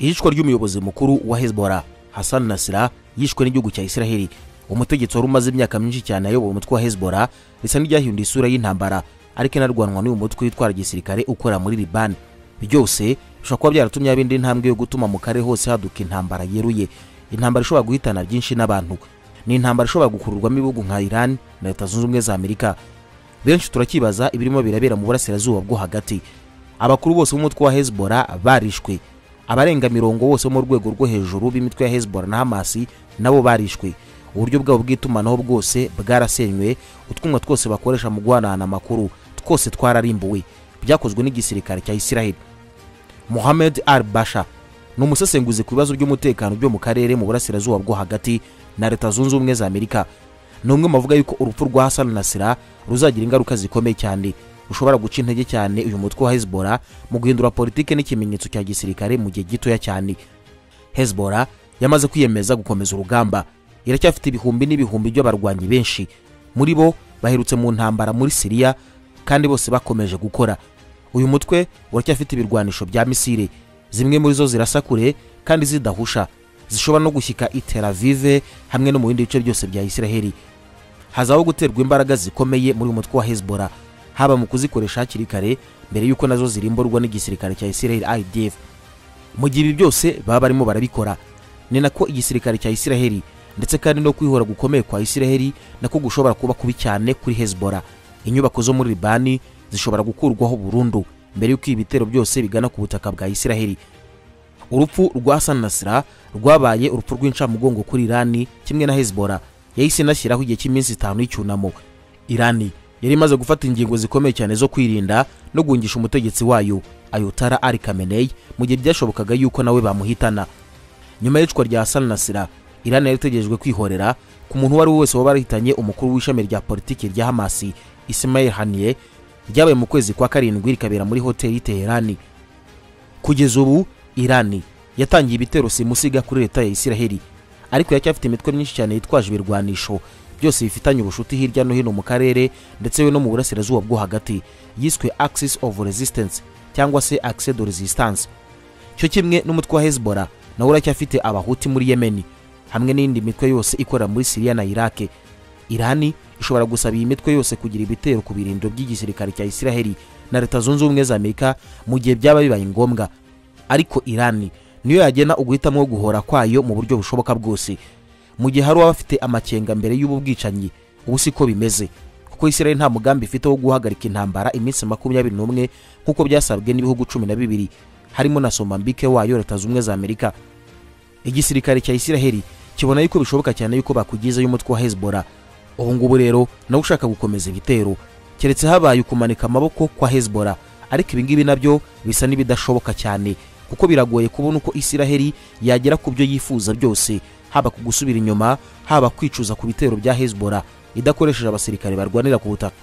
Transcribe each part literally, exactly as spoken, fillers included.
Ihishwa ry'umuyobozi mukuru wa Hezbollah Hassan Nasrallah yishwe n'igihugu cya Isiraheli. Umutegetsi wari umaze imyaka myinshi cyane ayoboye umutwe wa Hezbollah risa n'iryahinduye isura y'intambara, ariko inarwanwa n'uyu mutwe witwara gisirikare ukora muri Liban. Byose bishobora kuba byaratumye abindi ntambwe yo gutuma mu karere hose haduka intambara yeruye, intambara ishobora guhitana byinshi n'abantu. Ni intambara ishobora gukururwamo ibihugu nka Iran na Leta Zunze Ubumwe za Amerika. Benshi turakibaza ibirimo birabera mu burasirazuba bwo hagati. Abakuru bose b'umutwe wa Hezbollah barishwe, abarenga mirongo bose mu rwego rwo hejuru b'imitwe ya Hezbollah na Hamas nabo barishwe. Uburyo bwabo bw'itumanaho bwose bwarasenywe, utwumwa twose bakoresha mu guhanahana amakuru twose twararimbuwe, byakozwe n'igisirikare cya Isiraheli. Mohamed al-Basha ni umusesenguzi ku bibazo by'umutekano byo mu karere mu burasirazuba bwo hagati na Leta Zunze Ubumwe za Amerika. Ni umwe mavuga yuko urupfu rwa Hassan Nasrallah ruzagira ingaruka zikomeye cyane, ushobora guca intege cyane uyu mutwe wa Hezbollah mu guhindura politike n'ikimenyetso cya gisirikare mu gihe gitoya cyane. Hezbollah yamaze kwiyemeza gukomeza urugamba, iracyafite ibihumbi n'ibihumbi by'abarwanyi benshi, muri bo baherutse mu ntambara muri Syria kandi bose bakomeje gukora. Uyu mutwe uracyafite ibirwanisho bya misile, zimwe muri zo zirasakure kandi zidahusha, zishobora no gushyika i Tel Aviv hamwe no mu bindi bice byose bya Isiraheli. Hazaho guterwa imbaraga zikomeye muri uyu mutwe wa Hezbollah, haba mu kuzikoresha hakiri kare mbere yuko nazo zirimburwa n'igisirikare cya Isiraheli I D F. Mu gihe ibi byose baba barimo barabikora, ni nako igisirikare cya Isiraheli ndetse kandi no kwihora gukomeye kwa Isiraheli nako gushobora kuba kubi cyane kuri Hezbollah. Inyubako zo muri Liban zishobora gukurwaho burundu mbere yuko ibitero byose bigana ku butaka bwa Isiraheli. Urupfu rwa Hassan Nasrallah rwabaye urupfu rw'incamugongo kuri Iran kimwe na Hezbollah. Yahise nashyiraho igihe cy'iminsi itanu y'icyunamo. Iran yari imaze gufata ingingo zikomeye cyane zo kwirinda no guhungisha umutegetsi wayo Ayatollah Ali Khamenei mu gihe byashobokaga yuko nawe bamuhitana. Nyuma y'icwa rya Hassan Nasrallah, Iran yari itegerejwe kwihorera ku muntu wari wese waba yarahitanye umukuru w'ishami rya politiki rya Hamas Yemeye, ryabaye mu kwezi kwa karindwi rikabera muri hoteli Teherani. Kugeza ubu Iran yatangiye ibitero simusiga kuri leta ya Isiraheli, ariko yacyafite imitwe myinshi cyane yitwaje ibirwanisho byose bifitanye ubushuti hirya no hino mu karere ndetse we no mu burasirazuba bwo hagati, yiswe Axis of Resistance cyangwa se Axe de Resistance. Cyo kimwe n'umutwe wa Hezbollah nawe uracyafite abahuti muri Yemen hamwe n'indi mitwe yose ikora muri Syria na Iraq. Iran ishobora gusaba iyi mitwe yose kugira ibitero ku birindiro by'igisirikare cya Isiraheli na Leta Zunze Ubumwe za Amerika mu gihe byaba bibaye ngombwa, ariko Iran niyo yagena uguhitamo guhora kwayo mu buryo bushoboka bwose. Mu gihe hari abafite amakenga mbere y'ubu bwicanyi, ubu siko bimeze, kuko Isiraheli nta mugambi ifite wo guhagarika intambara iminsi makumyabiri n'umwe nk'uko byasabwe n'ibihugu cumi na bibiri harimo na Somambike wayo Leta Zunze Ubumwe za Amerika. Igisirikare cya Isiraheli kibona yuko bishoboka cyane yuko bakugizeyo umutwe wa Hezbollah. Ubu ngubu rero nawe ushaka gukomeza ibitero, keretse habaye ukumanika amaboko kwa Hezbollah, ariko ibi ngibi nabyo bisa n'ibidashoboka cyane, kuko biragoye kubona uko Isiraheli yagera ku byo yifuza byose, haba ku gusubira inyuma, haba kwicuza ku bitero bya Hezbollah idakoresheje abasirikare barwanira ku butaka.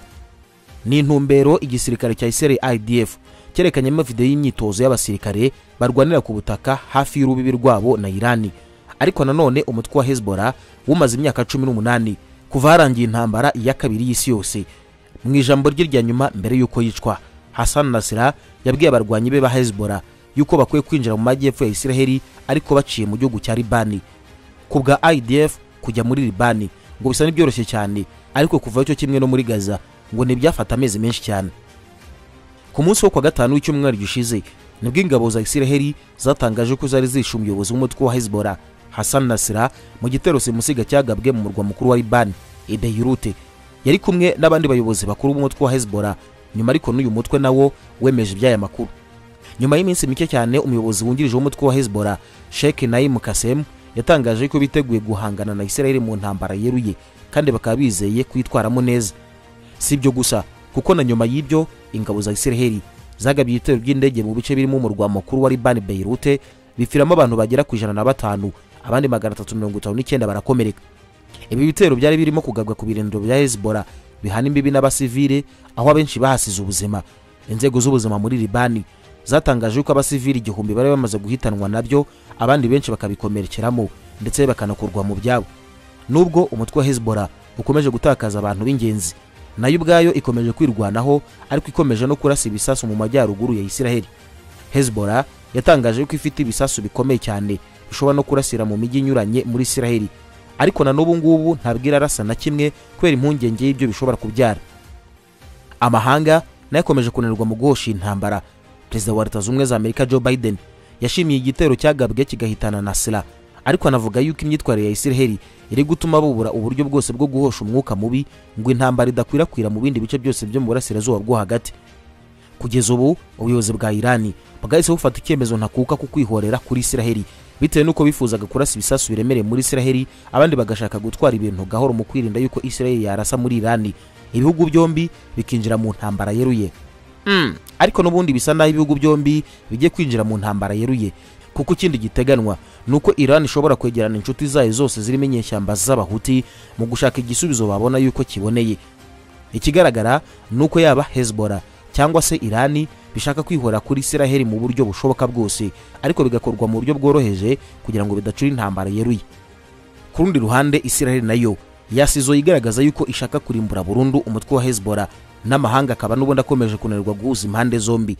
Ni intumbero igisirikare cya Isiraheli I D F cyerekanyemo video y'imyitozo y'abasirikare barwanira ku butaka hafi y'urubibi rwabo na Iran. Ariko nanone umutwe wa Hezbollah wumaze imyaka cumi n'umunani kuva harangiye intambara ya kabiri y'isi yose. Mu ijambo rye rya nyuma mbere yuko yicwa, Hassan Nasrallah yabwiye abarwanyi be ba Hezbollah yuko bakwiye kwinjira mu majyepfo ya Isiraheli ariko baciye mu gihugu cya Liban. Kubwa I D F kujya muri Liban ngo bisa n'ibyoroshye cyane, ariko kuva cyo kimwe no muri Gaza ngo ntibyafata amezi menshi cyane. Ku munsi wo kwa gatanu w'icyumweru gishize nibwo ingabo za Isiraheli zatangaje ko zari zishe umuyobozi w'umutwe wa Hezbollah Hassan Nasrallah mu gitero simusiga cyagabwe mu murwa mukuru wa Liban i Beirut. Yari kumwe n'abandi bayobozi bakuru b'umutwe wa Hezbollah, nyuma ariko n'uyu mutwe nawo wemeje iby'aya makuru. Nyuma y'iminsi mike cyane umuyobozi wungirije w'umutwe wa Hezbollah Sheikh Naim Qassem yatangaje ko biteguye guhangana na Isiraheli mu ntambara yeruye kandi bakaba bizeye kwitwaramo neza. Si ibyo gusa, kuko na nyuma y'ibyo ingabo za Isiraheli zagabye ibitero by'indege mu bice birimo umurwa mukuru wa Liban Beirut, bifiramo abantu bagera ku ijana na batanu, abandi magana atatu mirongo itanu n'icyenda barakomereka. Ibi bitero byari birimo kugabwa ku birindiro bya Hezbollah bihana imbibi n'abasivile, aho abenshi bahasize ubuzima. Inzego z'ubuzima muri Liban zatangaje ko abasivili igihumbi bari bamaze guhitanwa nabyo, abandi benshi bakabikomerekeramo ndetse bakanakurwa mu byabo. Nubwo umutwe wa Hezbollah ukomeje gutakaza abantu b'ingenzi, nayo ubwayo ikomeje kwirwanaho, ariko ikomeje no kurasa ibisasu mu majyaruguru ya Isiraheli. Hezbollah yatangaje ko ifite ibisasu bikomeye cyane bishobora no kurasira mu mijyi inyuranye muri Isiraheli, ariko na n'ubu ngubu ntabwo irarasa na kimwe kubera impungenge y'ibyo bishobora kubyara. Amahanga nayo akomeje kunanirwa mu guhosha intambara. Perezida wa Leta Zunze Ubumwe za Amerika Joe Biden yashimiye igitero cyagabwe kigahitana na Isura, ariko anavuga yuko imyitwarire ya Isiraheli iri gutuma bubura uburyo bwose bwo guhosha umwuka mubi ngo intambara idakwirakwira mu bindi bice byose byo mu burasirazuba bwo hagati. Kugeza ubu ubuyobozi bwa Irani bwahise bufata icyemezo ntakuka ku kwihorera kuri Isiraheli bitewe nuko bifuzaga kurasa ibisasu biremereye muri Isiraheli, abandi bagashaka gutwara ibintu gahoro mu kwirinda yuko Isiraheli yarasa muri Irani, ibihugu byombi bikinjira mu ntambara yeruye. Mm. Ariko n'ubundi bisa naho ibihugu byombi bigiye kwinjira mu ntambara yeruye, kuko ikindi giteganwa nuko Iran ishobora kwegerana inshuti zayo zose zirimo inyeshyamba z'abahuti mu gushaka igisubizo babona yuko kiboneye. Ikigaragara nuko yaba Hezbollah cyangwa se Irani bishaka kwihora kuri Isiraheli mu buryo bushoboka bwose, ariko bigakorwa mu buryo bworoheje kugira ngo bidacura intambara yeruye. Ku rundi ruhande Isiraheli nayo yasizo igaragaza yuko ishaka kurimbura burundu umutwe wa Hezbollah, n'amahanga akaba n'ubundi akomeje kunanirwa guhuza impande zombi.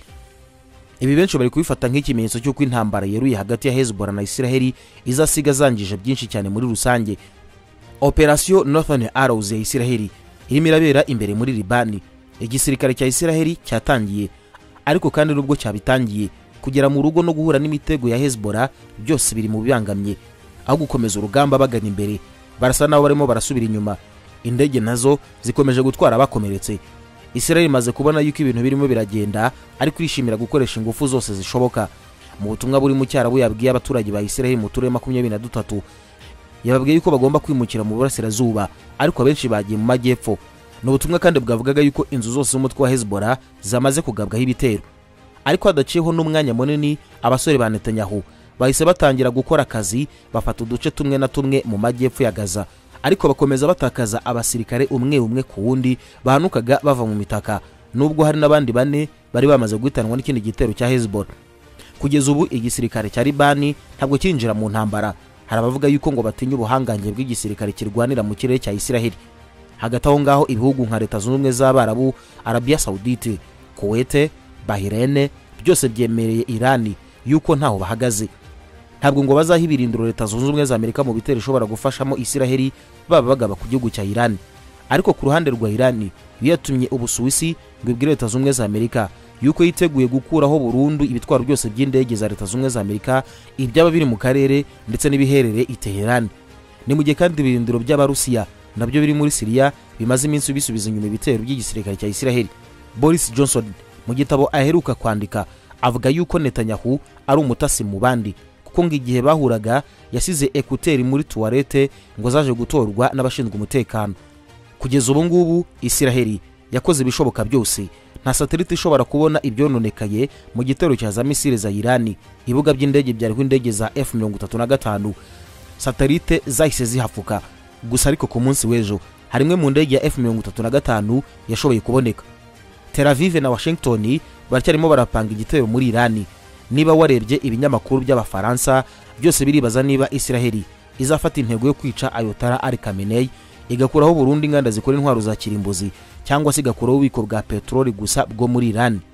Ibi benshi bari kubifata nk'ikimenyetso cy'uko intambara yeruye hagati ya Hezbollah na Isiraheli izasiga zangije byinshi cyane muri rusange. Operation Northern Arrows ya Isiraheli irimo irabera imbere muri Libani. Igisirikare cya Isiraheli cyatangiye, ariko kandi nubwo cyabitangiye, kugera mu rugo no guhura n'imitego ya Hezbollah byose biri mu bibangamye. Aho gukomeza urugamba bagana imbere, barasa naho barimo barasubira inyuma. Indege nazo zikomeje gutwara abakomeretse. Isiraheli imaze kubona yuko ibintu birimo biragenda, ariko irishimira gukoresha ingufu zose zishoboka. Mu butumwa buri mu cyarabu yabwiye abaturage ba Isiraheli mu turere makumyabiri na dutatu, yababwiye yuko bagomba kwimukira mu burasirazuba, ariko abenshi bagiye mu majyepfo. N'ubutumwa kandi bwavugaga yuko inzu zose z'umutwe wa Hezbollah zamaze kugabwaho ibitero. Ariko hadaciyeho n'umwanya munini, abasore ba Netanyahu bahise batangira gukora akazi, bafata uduce tumwe na tumwe mu majyepfo ya Gaza, ariko bakomeza batakaza abasirikare umwe umwe ku wundi bahanukaga bava mu mitaka, nubwo hari n'abandi bane bari bamaze guhitanwa n'ikindi gitero cya Hezbollah. Kugeza ubu igisirikare cya Libani ntabwo kinjira mu ntambara. Hari abavuga yuko ngo batinya ubuhangange bw'igisirikare kirwanira mu kirere cya Isiraheli. Hagati aho ngaho ibihugu nka Leta Zunze Ubumwe z'Abarabu, Arabia Saudite, Kuwait, Bahrain byose byemereye Irani yuko ntaho bahagaze. Ntabwo ngo bazahibirindura Leta Zunze Ubumwe za Amerika mu bitero ishobora gufashamo Isiraheli baba bagaba ku gihugu cya Irani. Ariko ku ruhande rwa Irani yatumye Ubusuwisi ngo ibwire Leta Zunze Ubumwe za Amerika yuko yiteguye gukuraho burundu ibitwaro byose by'indege za Leta Zunze Ubumwe za Amerika, ibyaba biri mu karere ndetse n'ibiherereye i Tehran. Ni mu gihe kandi ibirindiro by'Abarusiya nabyo biri muri Syria bimaze iminsi bisubiza inyuma ibitero by'igisirikare cya Isiraheli. Boris Johnson mu gitabo aheruka kwandika avuga yuko Netanyahu ari umutasi mu bandi, kuko ngo igihe bahuraga yasize ekuteri muri toilette ngo zaje gutorwa n'abashinzwe umutekano. Kugeza ubu ngubu Isiraheli yakoze ibishoboka byose, nta satellite ishobora kubona ibyononekaye mu gitero cya za misile za Irani. Ibibuga by'indege byariho indege za F mirongo itatu na gatanu, satellite zahise zihafuka. Gusa ariko ku munsi w'ejo harimwe mu ndege ya F mirongo itatu na gatanu yashoboye kuboneka. Tel Aviv na Washington baracyarimo barapanga igitero muri Irani. Niba warebye ibinyamakuru by'Abafaransa byose biribaza niba Isiraheli izafata intego yo kwica Ayatollah Ali Khamenei, igakuraho burundu inganda zikora intwaro za kirimbuzi, cyangwa se igakuraho ububiko bwa petroli gusa bwo muri Irani.